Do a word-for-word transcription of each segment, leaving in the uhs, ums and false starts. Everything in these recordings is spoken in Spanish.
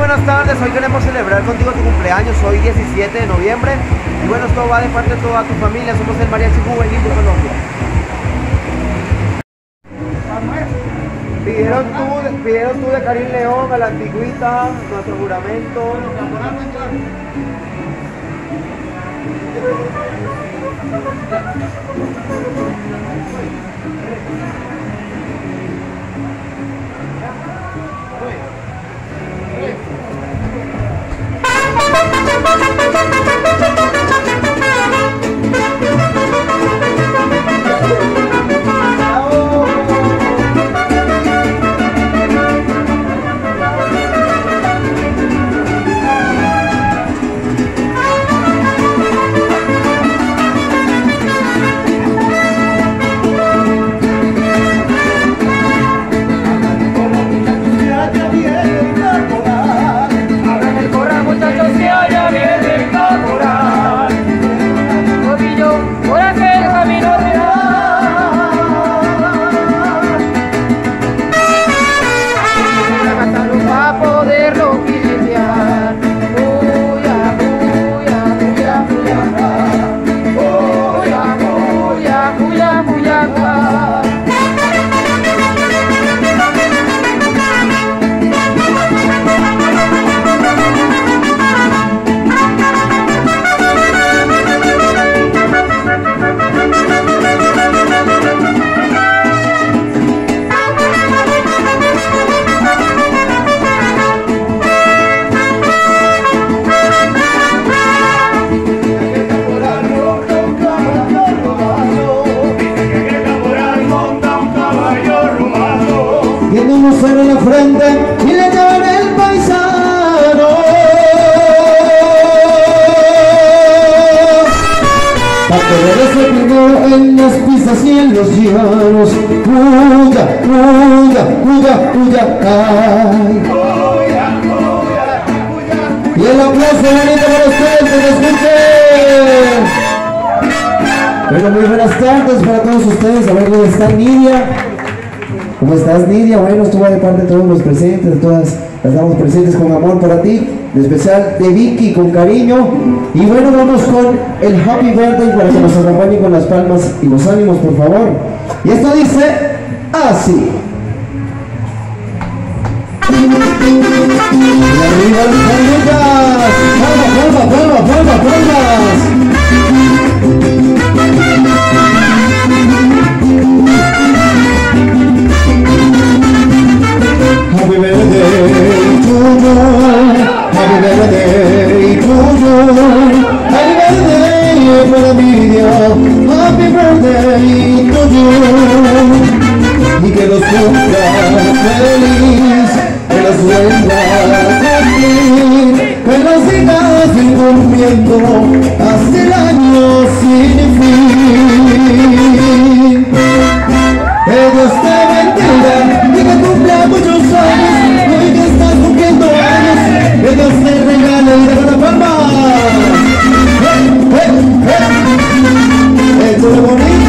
buenas tardes, hoy queremos celebrar contigo tu cumpleaños, hoy diecisiete de noviembre. Y bueno, esto va de parte de toda tu familia, somos el Mariachi Juvenil de Colombia. Pidieron tú, pidieron tú de Karim León a la antigüita, nuestro juramento. En la frente y le llevan el paisano para que regrese primero en las pistas y en los llanos. Puya, puya, puya, puya, ay. Y el aplauso bonito para ustedes que nos escuchen. Bueno, muy buenas tardes para todos ustedes. A ver dónde está Nidia. ¿Cómo estás, Nidia? Bueno, estuvo de parte de todos los presentes, de todas las damos presentes con amor para ti, en especial de Vicky, con cariño. Y bueno, vamos con el Happy Birthday para que nos acompañen con las palmas y los ánimos, por favor. Y esto dice así. Y arriba las palmitas. Palmas, palmas, palmas, palmas, palmas. Happy birthday to you, happy birthday to you, happy birthday para Nidia, happy birthday to you. Y que los cumplas feliz, que los vuelva a cumplir, que los sigas incumpliendo hasta el año sin fin. Que Dios te bendiga y que cumpla muchos años, hoy que estás cumpliendo años, que Dios te regale y de la palma. ¡Hey, hey, hey! ¡Échale bonito!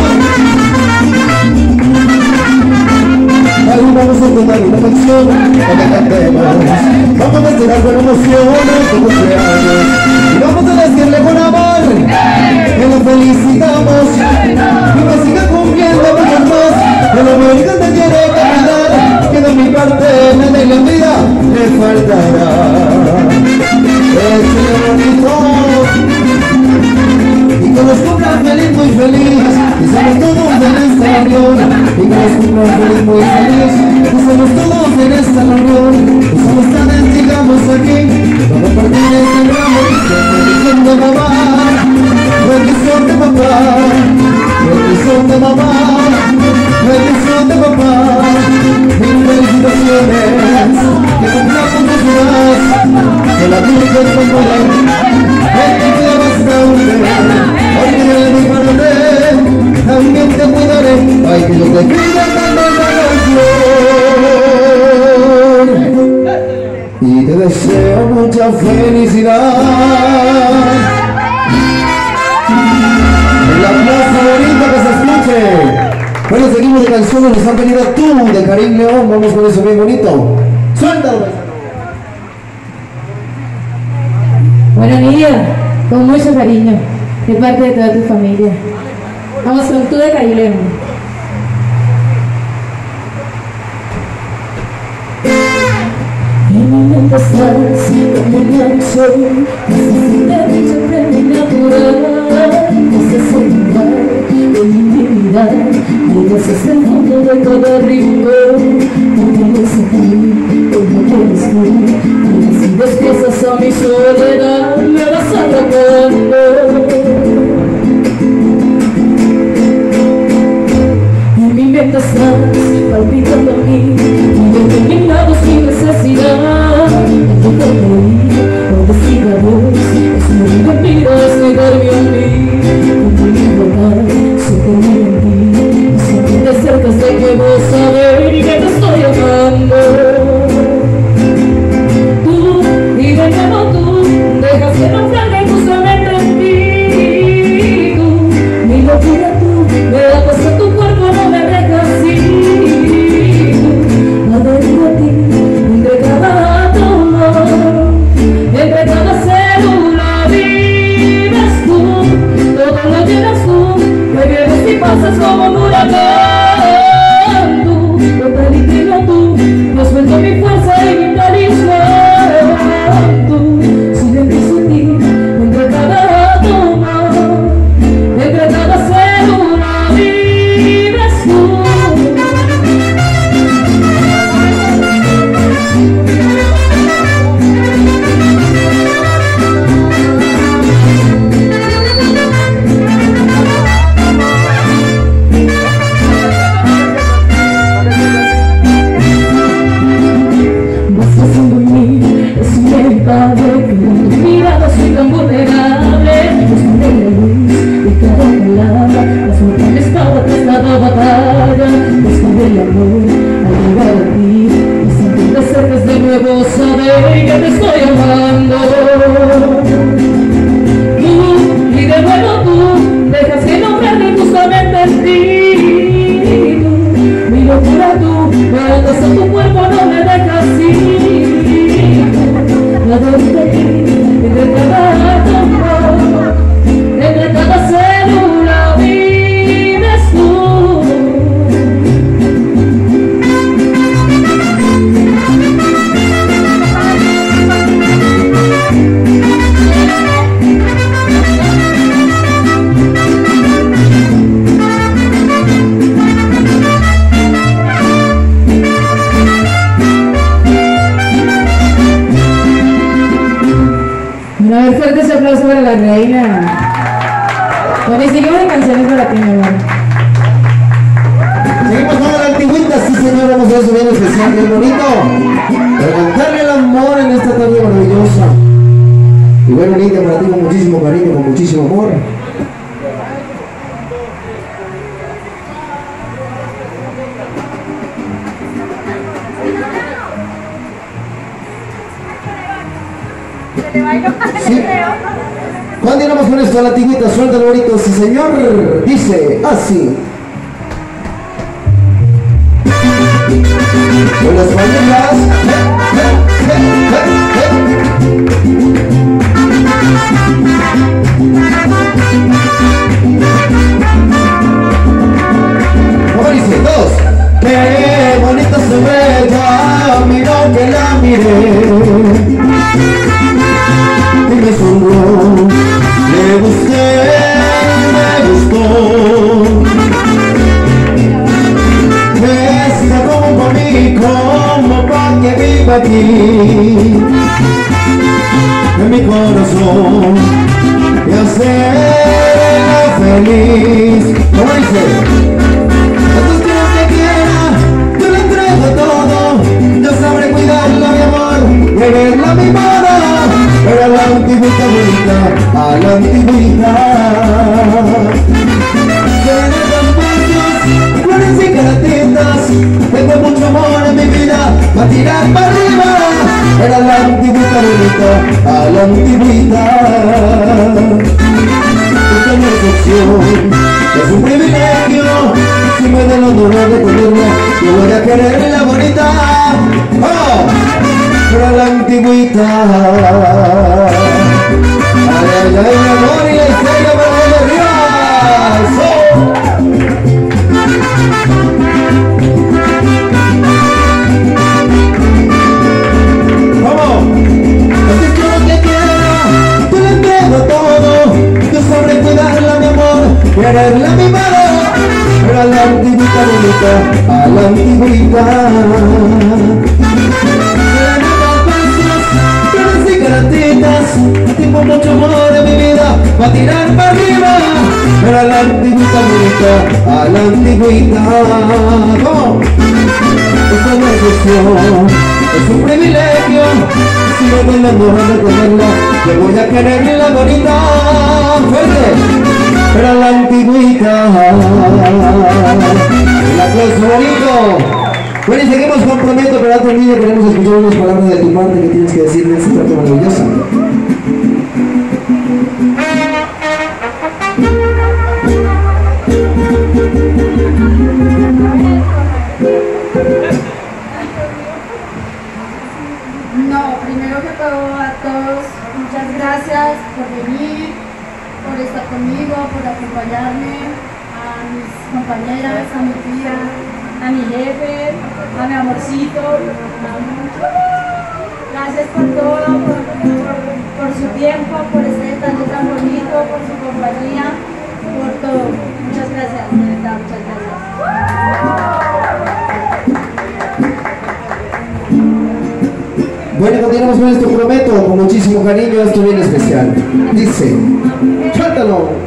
Ahí vamos a tomar una canción para que cantemos. Vamos a festejar con emoción tu cumpleaños y vamos a decirle con amor que lo felicitamos y que siga cumpliendo muchos más. Que lo único que te tiene que cuidar, que de mi parte nada en la vida le faltará. Échale bonito y que los cumplan feliz, muy feliz, y somos todos en esta reunión. Y que los cumplan feliz, muy feliz, y somos todos en esta reunión. Y somos tan digamos aquí, vamos a partir de este ramo. Bendición de mamá, bendición de papá, bendición de mamá, bendición de papá, mil felicitaciones, que cumplamos los demás, que la vida te acompañe, que te cuida bastante, hoy que le digo a René, también te cuidaré, ay que yo te cuida cuando la canción, y te deseo mucha felicidad. El aplauso bonito que se escuche. Bueno, seguimos de canciones, nos han venido tú de Karim León, vamos con eso bien bonito. Suéltalo. Bueno, Nidia, con mucho cariño, de parte de toda tu familia. Vamos con tu de Carilemo. En mi mente estás como una visión, necesidad de sorprender natural, ese celular de mi intimidad, llegas hasta el fondo de cada rincón, no tienes a ti, como tienes tú, y si despiezas a mi soledad, me vas atrapando. En mi mente estás palpitando a mí, determinado sin necesidad de sonreír o decir adiós. Es muy mentira, es negarme a mí. Con mi libertad, sé que voy en ti, y si tú te acercas de nuevo saber que te estoy amando. Tú, y de nuevo tú, dejas que naufrague justamente en ti. Tú, mi locura tú, me da paso a tu cuerpo, no me dejas ir. Entre cada átomo, entre cada célula vives tú, todo lo llenas tú, me vienes y pasas como un huracán. Tú, total y pleno tú, yo suelto mi fuerza y mi talismán. Tú, silencio en ti, entre cada átomo, entre cada célula vives tú. Sí. Continuamos con esto, la tigüita, suéltalo bonito, sí señor. Dice así. Con las familias. Eh, eh, eh, eh. ¿Cómo dice? Dos. Qué bonita se ve, ya miró que la miré. Y me sonró, le gusté, me gustó. Está como para mí, como para que viva aquí en mi corazón y hacerla feliz. ¿Cómo dice? Entonces quiero que quiera, yo le entrego todo, yo sabré cuidarla, mi amor, quererla a mi modo. Pero a la antigüita bonita, a la antigüita. Tiene campos, flores y caratitas, tengo mucho amor en mi vida, va a tirar para arriba. Pero a la antigüita bonita, a la antigüita. Esta no es opción, es un privilegio. Si me den el honor de tenerla, yo voy a quererla bonita. ¡Oh! Pero a la antigüita. ya hay mi amor y la estrella para el arriba. ¡Eso! ¡Vamos! Así es lo que quiero, yo le entrego todo. Yo sabré cuidarla, mi amor, quererla a mi mano. Pero a la antigüita bonita, a la antigüita. Tengo mucho amor en mi vida, va a tirar para arriba. Pero a la antigüita bonita, a la antigüita. ¿Cómo? Esto no es cuestión, es un privilegio. Si me doy la honra de tenerla, yo voy a quererla bonita. Fuerte. Pero a la antigüita, el aplauso bonito. Bueno, y seguimos con Prometo, pero antes de niño queremos escuchar unas palabras de tu parte que tienes que decirle a esta parte maravillosa. No, primero que todo a todos, muchas gracias por venir, por estar conmigo, por acompañarme, a mis compañeras, a mi tía, a mi jefe, a mi amorcito. Gracias por todo, por, por, por su tiempo, por este detalle tan bonito, por su compañía, por todo. Muchas gracias, de verdad, muchas gracias. Bueno, continuamos con esto, Prometo, con muchísimo cariño, esto bien especial. Dice, suéltalo.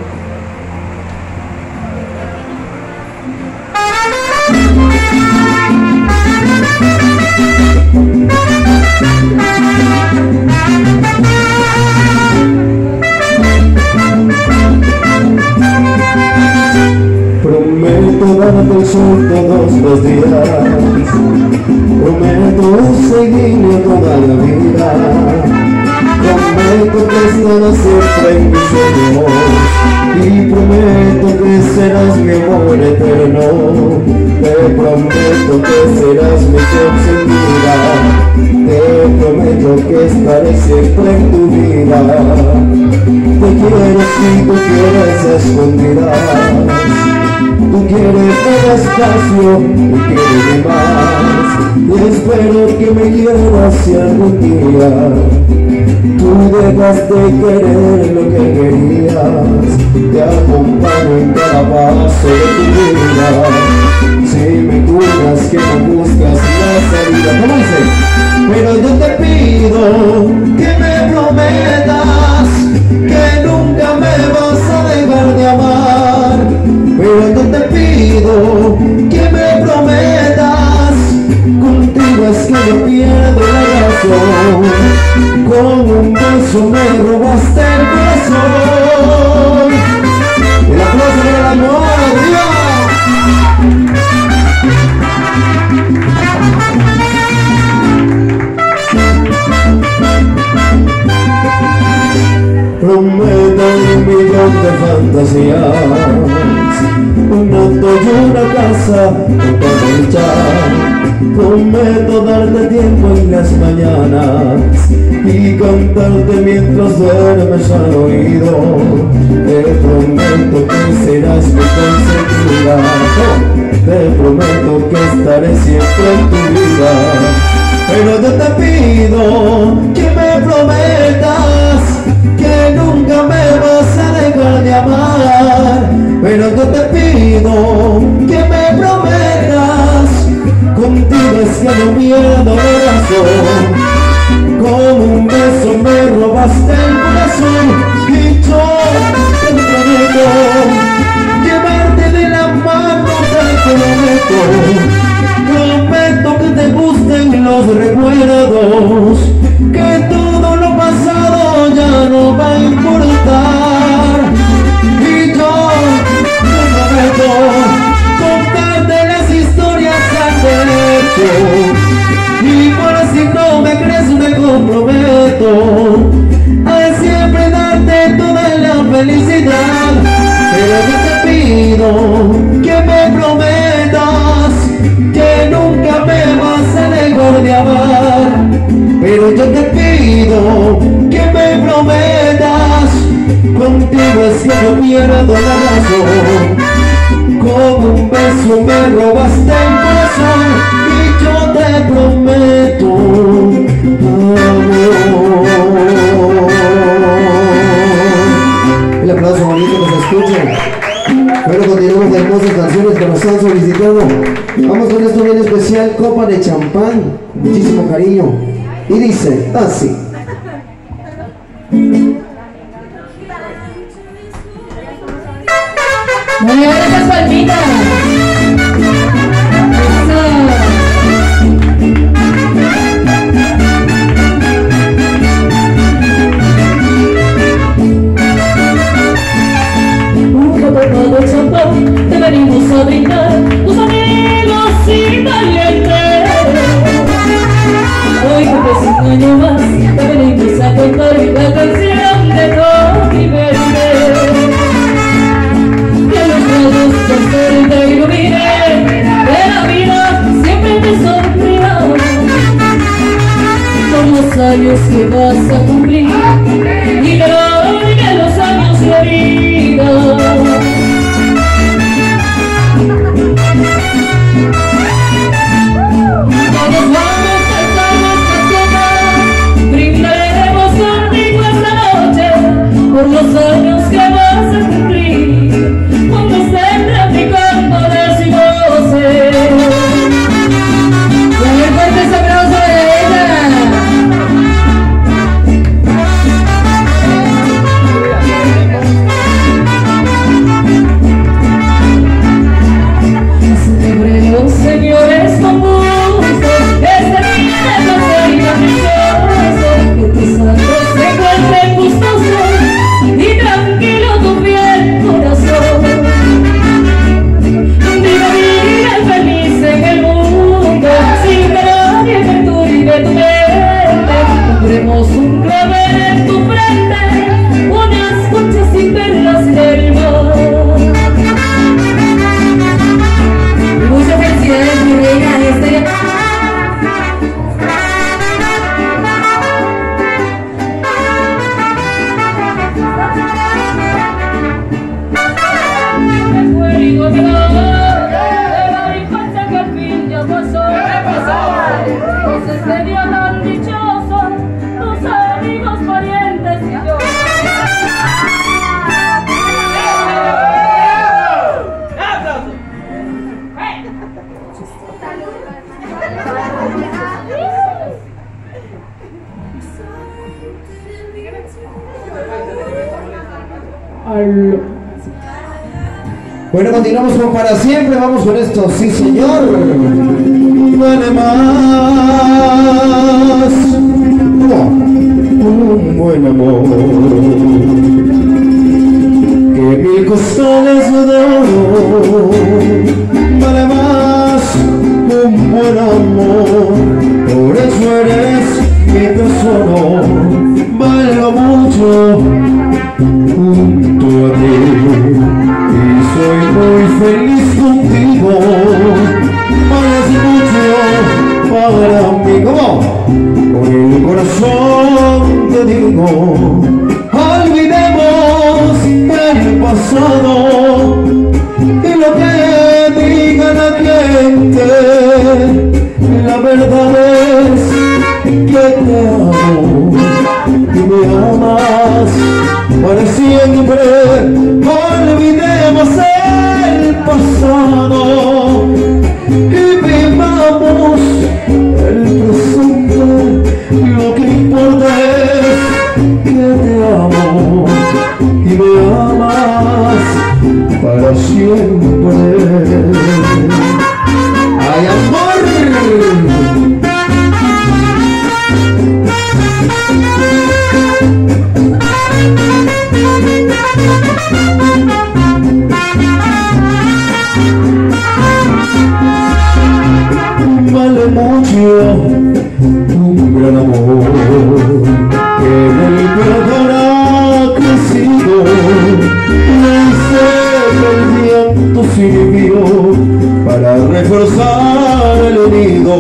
Prometo darte el sol todos los días. Prometo seguirle toda la vida. Prometo que estarás siempre en mis sueños. Y prometo que serás mi amor eterno. Te prometo que serás mi consentida. Te prometo que estaré siempre en tu vida. Te quiero si tú quieres escondidas. Tú quieres el espacio y quieres más. Y espero que me quieras si algún día tú dejas de querer lo que querías. Te acompaño en cada paso de tu vida. Si me cuidas que no buscas la salida. ¿Cómo dice? Pero yo te pido que me prometas que nunca me vas a dejar de amar. Pero yo te pido que me prometas, contigo es que yo pierdo la razón. Con un beso me robaste el corazón. El aplauso para el amor, Dios. Prometo un millón de fantasías, un auto y una casa para luchar. Prometo darte tiempo en las mañanas y cantarte mientras duermes al oído. Te prometo que serás mi consentida. Te prometo que estaré siempre en tu vida. Pero yo te pido que me prometas que nunca me vas a dejar de amar. Pero yo te pido que me prometas, contigo es que no pierdo la razón. Con un beso me robaste el corazón. Y yo te prometo llevarte de la mano, te prometo. Prometo que te gusten los recuerdos, que todo lo pasado de champán, con muchísimo cariño. Y dice así. Muy bien, esas palmitas. Un copo de champán te venimos a brindar, tus amigos y valientes. Hoy cumples un año más, te venimos a contar la canción de Tony Verde. Que los rayos del sol te iluminen, que la vida siempre te sonría. Por los años que vas a cumplir y que no olviden los años de vida. Todos vamos a alzar nuestras copas, brindaremos contigo esta noche por los años que vas a cumplir, cuando estén practicando decimos y a ver fuerte ese aplauso de ella. Celebremos, señores, con gusto este día de placer y maravilloso, que tus santos se encuentren gustosos y tranquilo tu fiel corazón. Vive, vive feliz en el mundo, sin que nadie perturbe tu mente. Pondremos un clavel en tu frente, unas conchas y perlas del mar. Muchas felicidades, mi reina, este día. Este día tan dichoso, tus amigos, parientes y yo. Bueno, continuamos con Para Siempre, vamos con esto, sí señor. Vale más un buen amor que mil costales de oro. Vale más un buen amor, por eso eres mi tesoro. Valgo mucho junto a ti y soy muy feliz contigo. Vales mucho para mí, ¿cómo? Con el corazón te digo, olvidemos el pasado y lo que diga la gente. La verdad es que te amo y me amas para siempre. Olvidemos el pasado y vivamos el presente. Lo que importa es que te amo y me amas para siempre. ¡Ay, amor! Vale mucho un gran amor que en el perdón ha crecido. Le hice que el viento sirvió para reforzar el nido.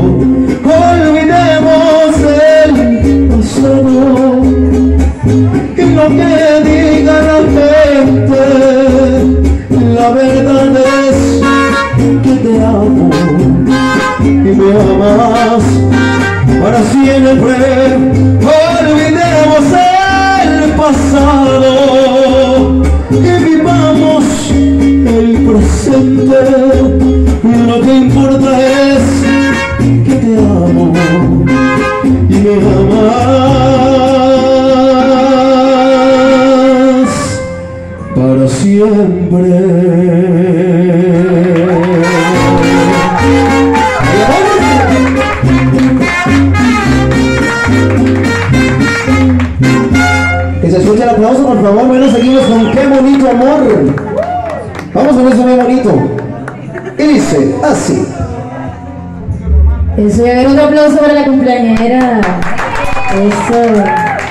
Olvidemos el pasado y lo que diga la gente. La verdad es que te amo y me amas para siempre. Olvidemos el pasado y vivamos el presente. Lo que importa es siempre. Que se escuche el aplauso, por favor. Bueno, seguimos con Qué Bonito Amor. Vamos con eso muy bonito. Y dice así. Eso, y a ver, otro aplauso para la cumpleañera. Eso.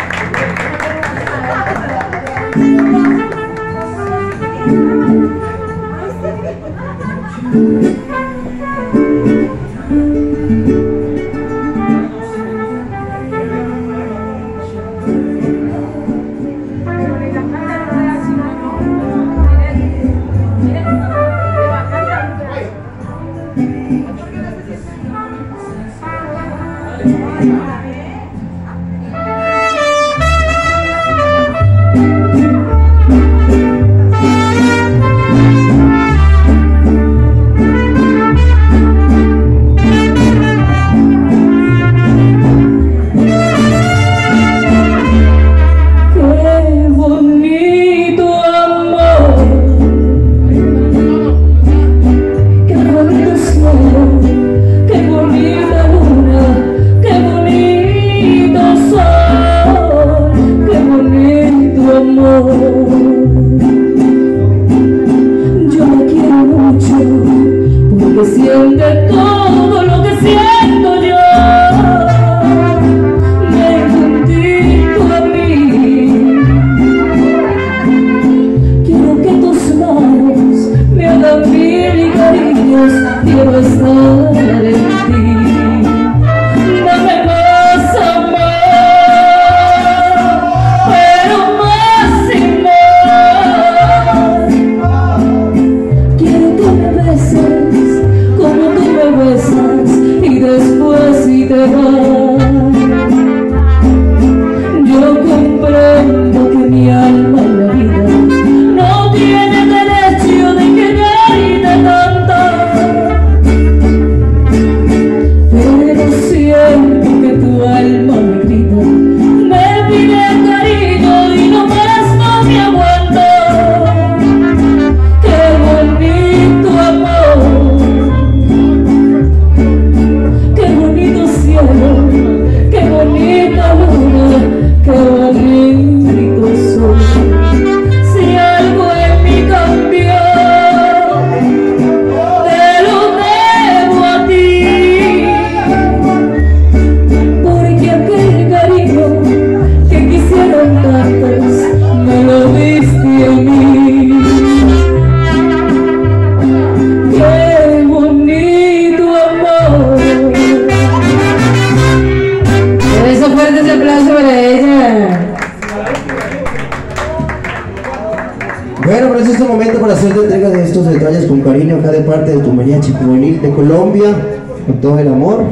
Con cariño acá de parte de tu mariachi juvenil de Colombia, con todo el amor.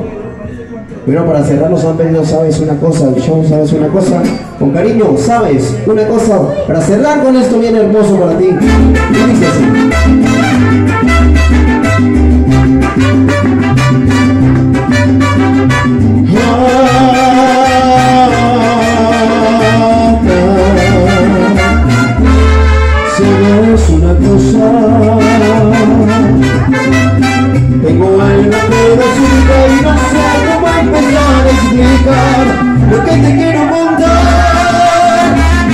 Bueno, para cerrar nos han pedido, ¿sabes una cosa? El show, ¿sabes una cosa? Con cariño, ¿sabes una cosa? Para cerrar con esto bien hermoso para ti. Y dice así. ¿Sabes una cosa? Tengo alma pedacita y no sé cómo empezar a explicar lo que te quiero contar.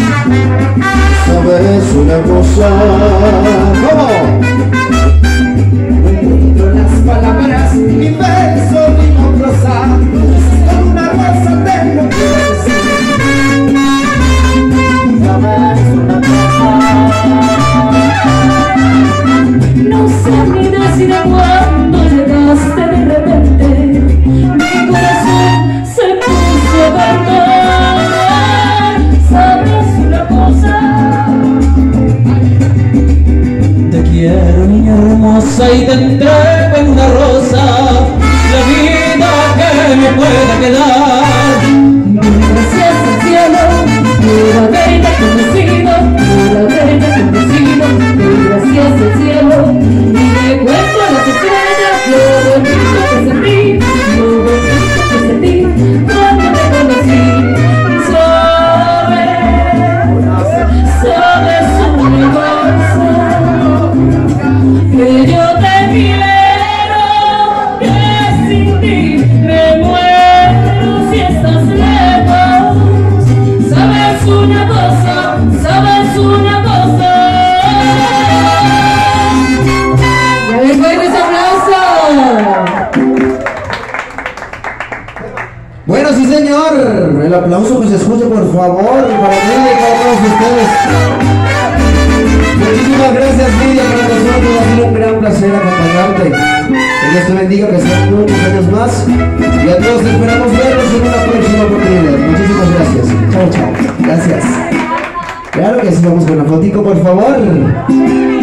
¿Sabes una cosa? ¿Cómo? No encuentro las palabras, ni verso, ni prosa. Con una rosa tengo que decir. ¿Sabes una cosa? No sé ni decir cuándo llegaste de repente, mi corazón se puso a cantar. ¿Sabes una cosa? Te quiero, niña hermosa, y te entrego en una rosa la vida que me pueda quedar. Gracias al cielo por haberte conocido, por haberte conocido, gracias al cielo. Y me cuento las estrellas, lo bonito que sentí, lo bonito que sentí cuando te conocí. Sabes, sabes una cosa. cosa, sabes una cosa. ¡Ya ven, fuerte ese aplauso! Bueno, sí señor, el aplauso que se escuche por favor, para mí y para todos ustedes. Muchísimas gracias Lidia, para nosotros ha sido un gran placer acompañarte. Que Dios te bendiga, que sean muchos años más y a todos esperamos verlos en una próxima oportunidad. Muchísimas gracias, chao chao, gracias. Claro que sí, vamos con la fotico por favor.